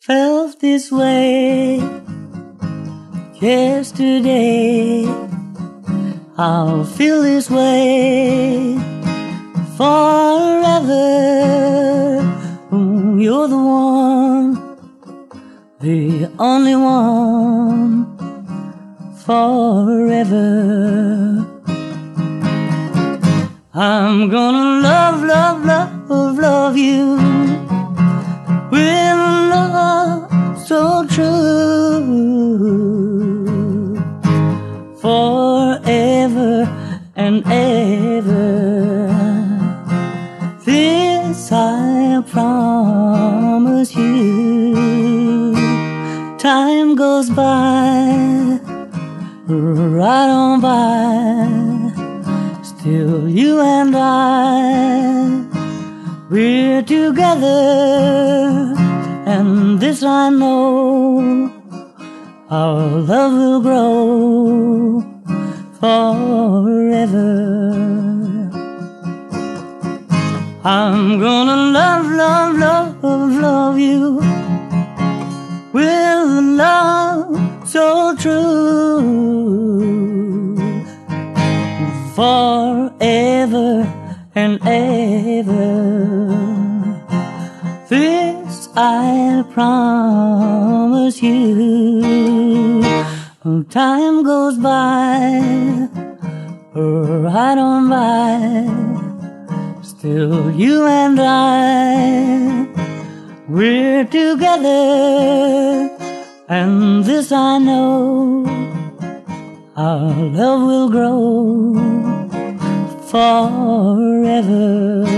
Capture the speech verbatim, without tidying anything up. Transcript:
felt this way yesterday. I'll feel this way forever. Ooh, you're the one, the only one, forever. I'm gonna love, love, love, love you with love so true, forever and ever. This I promise you. Time goes by, right on by, still you and I, we're together, and this I know, our love will grow forever. I'm gonna love, love, love, love you with love so true, forever and ever. This I promise you. Time goes by, right on by, still you and I, we're together, and this I know, our love will grow forever.